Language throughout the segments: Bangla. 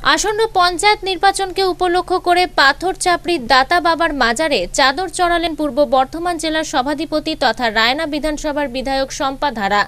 আসন্ন পঞ্চায়েত নির্বাচনকে উপলক্ষ করে পাথর চাপড়ির দাতা বাবার মাজারে চাদর চড়ালেন পূর্ব বর্ধমান জেলার সভাধিপতি তথা রায়না বিধানসভার বিধায়ক শম্পা ধারা।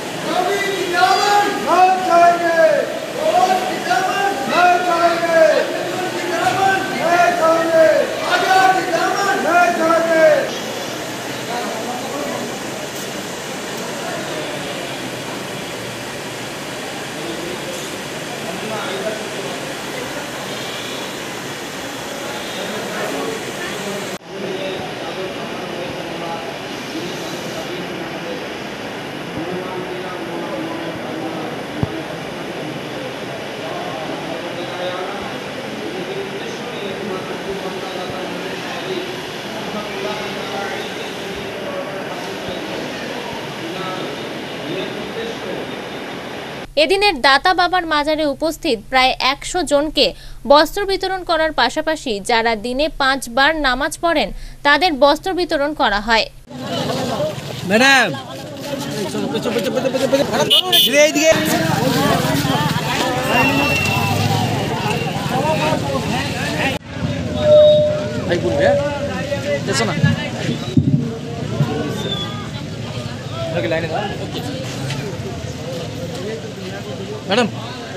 এদিনের দাতা বাবার মাজারে উপস্থিত প্রায় 100 জনকে বস্ত্র বিতরণ করার পাশাপাশি যারা দিনে 5 বার নামাজ পড়েন তাদের বস্ত্র বিতরণ করা হয়। ম্যাডাম ম্যাডাম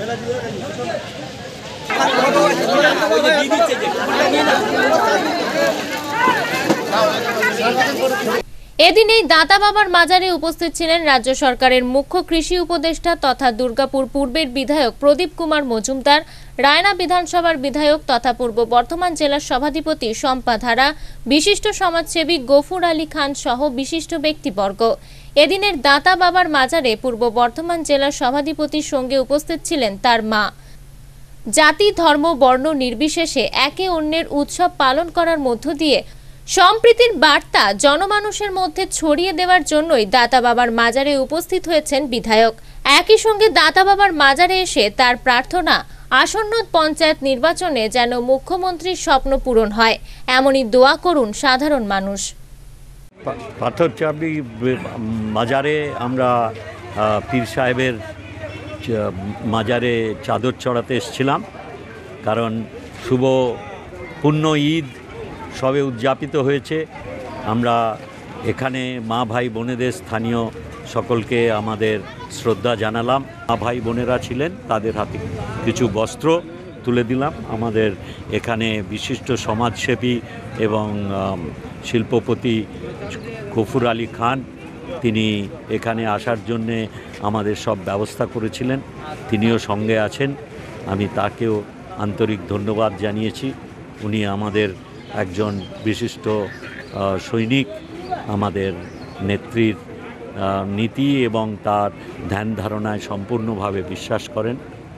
এদিন এই দাতা বাবার মাজারে উপস্থিত ছিলেন রাজ্য সরকারের মুখ্য কৃষি উপদেষ্টা তথা দুর্গাপুর পূর্বের বিধায়ক প্রদীপ কুমার মজুমদার, রায়না বিধানসভার বিধায়ক তথা পূর্ব বর্ধমান জেলার সভাধিপতি শম্পা ধারা, বিশিষ্ট সমাজসেবী গফুর আলী খান সহ বিশিষ্ট ব্যক্তিবর্গ। এদিনের দাতা বাবার মাজারে পূর্ব বর্ধমান জেলার সভাধিপতির সঙ্গে উপস্থিত ছিলেন তার মা। জাতি ধর্ম বর্ণ নির্বিশেষে একে অন্যের উৎসব পালন করার মধ্য দিয়ে সম্প্রীতির বার্তা জনমানুষের মধ্যে ছড়িয়ে দেওয়ার জন্যই দাতা বাবার মাজারে উপস্থিত হয়েছেন বিধায়ক। একই সঙ্গে দাতা বাবার মাজারে এসে তার প্রার্থনা আসন্ন পঞ্চায়েত নির্বাচনে যেন মুখ্যমন্ত্রীর স্বপ্ন পূরণ হয়, এমনই দোয়া করুন সাধারণ মানুষ। পাথর চাপড়ি মাজারে আমরা পীর সাহেবের মাজারে চাদর চড়াতে এসেছিলাম, কারণ শুভ পূর্ণ ঈদ সবে উদযাপিত হয়েছে। আমরা এখানে মা ভাই বোনেদের স্থানীয় সকলকে আমাদের শ্রদ্ধা জানালাম। মা ভাই বোনেরা ছিলেন, তাদের হাতে কিছু বস্ত্র তুলে দিলাম। আমাদের এখানে বিশিষ্ট সমাজসেবী এবং শিল্পপতি গফুর আলী খান, তিনি এখানে আসার জন্যে আমাদের সব ব্যবস্থা করেছিলেন, তিনিও সঙ্গে আছেন। আমি তাকেও আন্তরিক ধন্যবাদ জানিয়েছি। উনি আমাদের একজন বিশিষ্ট সৈনিক, আমাদের নেত্রীর নীতি এবং তার ধ্যান ধারণায় সম্পূর্ণভাবে বিশ্বাস করেন।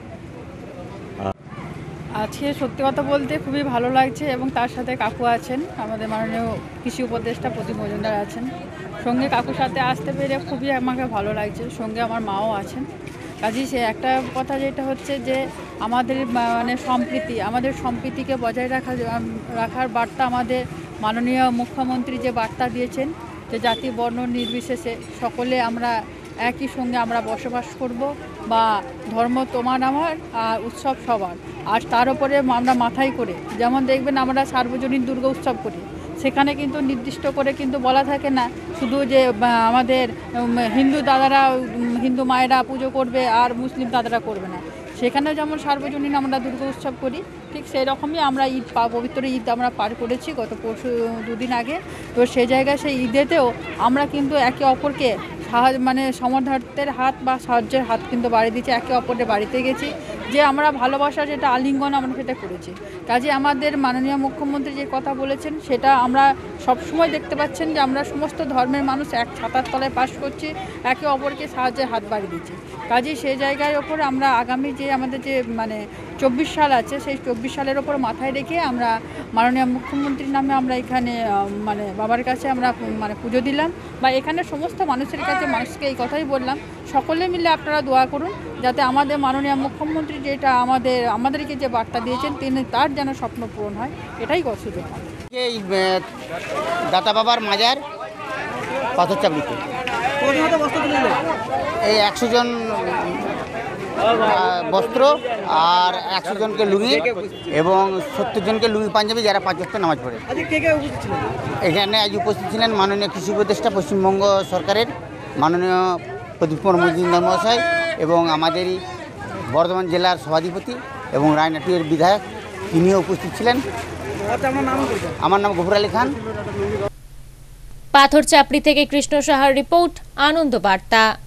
আজকে সত্যি কথা বলতে খুবই ভালো লাগছে এবং তার সাথে কাকু আছেন, আমাদের মাননীয় কৃষি উপদেষ্টা প্রদীপ মজুমদার আছেন। সঙ্গে কাকুর সাথে আসতে পেরে খুবই আমাকে ভালো লাগছে। সঙ্গে আমার মাও আছেন। কাজেই সে একটা কথা যেটা হচ্ছে যে আমাদের আমাদের সম্প্রীতিকে বজায় রাখার বার্তা আমাদের মাননীয় মুখ্যমন্ত্রী যে বার্তা দিয়েছেন যে জাতি বর্ণ নির্বিশেষে সকলে আমরা একই সঙ্গে আমরা বসবাস করব, বা ধর্ম তোমার আমার আর উৎসব সবার। আর তার উপরে আমরা মাথায় করে, যেমন দেখবেন আমরা সার্বজনীন দুর্গা উৎসব করি, সেখানে কিন্তু নির্দিষ্ট করে কিন্তু বলা থাকে না শুধু যে আমাদের হিন্দু দাদারা হিন্দু মায়েরা পুজো করবে আর মুসলিম দাদারা করবে না। সেখানেও যেমন সার্বজনীন আমরা দুর্গা উৎসব করি, ঠিক সেই রকমই আমরা ঈদ পবিত্র ঈদ আমরা পার করেছি গত দুদিন আগে। তো সেই জায়গায় সেই ঈদেতেও আমরা কিন্তু একে অপরকে সমর্থনের হাত বা সাহায্যের হাত কিন্তু বাড়িয়ে দিচ্ছি, একে অপরের বাড়িতে গেছি, যে আমরা ভালোবাসা যেটা আলিঙ্গন আমরা সেটা করেছি। কাজে আমাদের মাননীয় মুখ্যমন্ত্রী যে কথা বলেছেন সেটা আমরা সবসময় দেখতে পাচ্ছেন যে আমরা সমস্ত ধর্মের মানুষ এক ছাতার তলায় বাস করছি, একে অপরকে সাহায্যের হাত বাড়িয়ে দিচ্ছি। কাজে সেই জায়গার ওপর আমরা আগামী যে আমাদের যে 24 সাল আছে, সেই 24 সালের ওপর মাথায় রেখে আমরা মাননীয় মুখ্যমন্ত্রীর নামে আমরা এখানে বাবার কাছে আমরা পুজো দিলাম, বা এখানে সমস্ত মানুষের কাছে মানুষকে এই কথাই বললাম, সকলে মিলে আপনারা দোয়া করুন যাতে আমাদের মাননীয় মুখ্যমন্ত্রী যেটা আমাদেরকে যে বার্তা দিয়েছেন তিনি তার যেন স্বপ্ন পূরণ হয়, এটাই সুযোগ। এই দাতা বাবার মাজার পাথর চাপড়িতে এই 100 জন বস্ত্র আর 100 জনকে লুঙ্গি এবং 70 জনকে লুঙ্গি পাঞ্জাবি, যারা 5 ওয়াক্ত নামাজ পড়ে। এখানে আজ উপস্থিত ছিলেন মাননীয় কৃষি উপদেষ্টা পশ্চিমবঙ্গ সরকারের মাননীয় প্রদীপ কুমার মজুমদার মহাশয় এবং আমাদেরই বর্ধমান জেলার সভাধিপতি এবং রায়নাটির বিধায়ক, তিনিও উপস্থিত ছিলেন। আমার নাম গফুর আলী খান। পাথর চাপড়ি থেকে কৃষ্ণ সাহার রিপোর্ট, আনন্দ বার্তা।